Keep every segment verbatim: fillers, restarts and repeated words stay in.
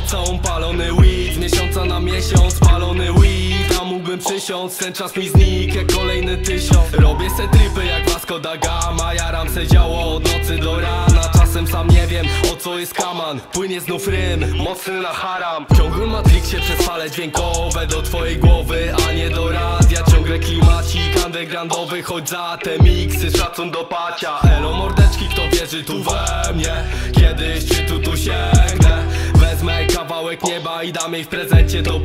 lecą. Palony weed, z miesiąca na miesiąc. Palony weed, a mógłbym przysiąc. Ten czas mi znikł jak kolejny tysiąc. Robię se tripy jak Vasco da Gama. Jaram se działo od nocy do rana. Czasem sam nie wiem, o co jest kaman. Płynie znów rym, mocny na haram. W ciągłym Matrixie przez fale dźwiękowe do twojej głowy, a nie do radia. Ciągle klimacik undergroundowy, choć za te miksy szacun do pacia. Elo mordeczki, kto wierzy tu we mnie? Kiedyś czy tu tu sięgnę? Wezmę kawałek nieba i dam jej w prezencie, to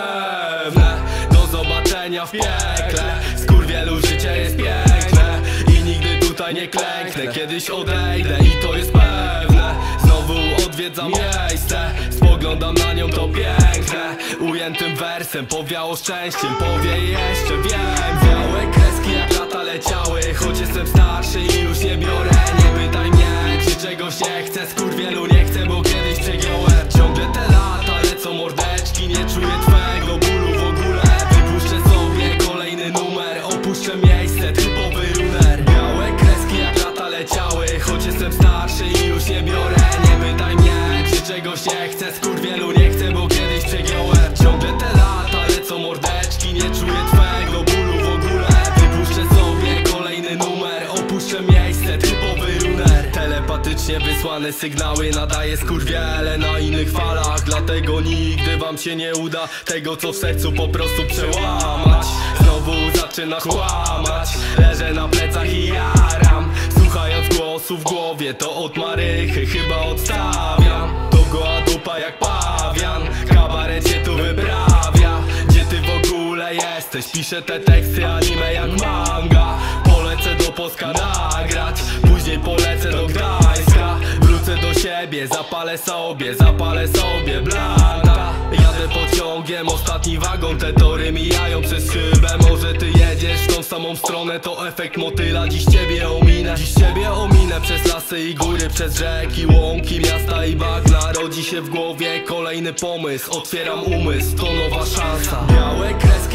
pewne. Do zobaczenia w piekle. Skurwielu, życie jest piękne i nigdy tutaj nie klęknę. Kiedyś odejdę i to jest pewne. Znowu odwiedzam miejsce, spoglądam na nią, to piękne. Ujętym wersem powiało szczęściem, powie jeszcze wiem. Białe kreski jak lata leciały, choć jestem starszy i już nie biorę. Nie pytaj mnie, czy czegoś nie chcę. Skurwielu, nie chcę, bo kiedyś przegiąłem. Ciągle te lata lecą mordeczki, nie czuję twego bólu w ogóle. Wypuszczę sobie kolejny numer, opuszczę miejsce, typowy runer. Białe kreski jak lata leciały, choć jestem starszy i już nie biorę. Nie pytaj mnie, czy czegoś nie chcę. Skurwielu, nie chcę, bo kiedyś przegiąłem. Ciągle te lata lecą mordeczki, nie czuję twego bólu w ogóle. Wypuszczę sobie kolejny numer, opuszczę miejsce, typowy runer. Telepatycznie wysłane sygnały nadaje skurwiele na innych falach. Dlatego nigdy wam się nie uda tego, co w sercu po prostu przełamać. Znowu zaczynasz kłamać, leżę na plecach i jaram. Słuchając głosu w głowie, to od marychy chyba odstawiam. To goła dupa jak pawian, kabaret się tu wyprawia. Gdzie ty w ogóle jesteś? Piszę te teksty anime jak manga. Polecę do Polska nagrać, później polecę do Gdańska. Wrócę do siebie, zapalę sobie, zapalę sobie blanta. Jadę pociągiem, ostatni wagon, te tory mijają przez szybę. Może ty jedziesz w tą samą stronę, to efekt motyla. Dziś ciebie ominę, dziś ciebie ominę. Przez lasy i góry, przez rzeki, łąki, miasta i bagna. Rodzi się w głowie kolejny pomysł, otwieram umysł, to nowa szansa. Białe kresy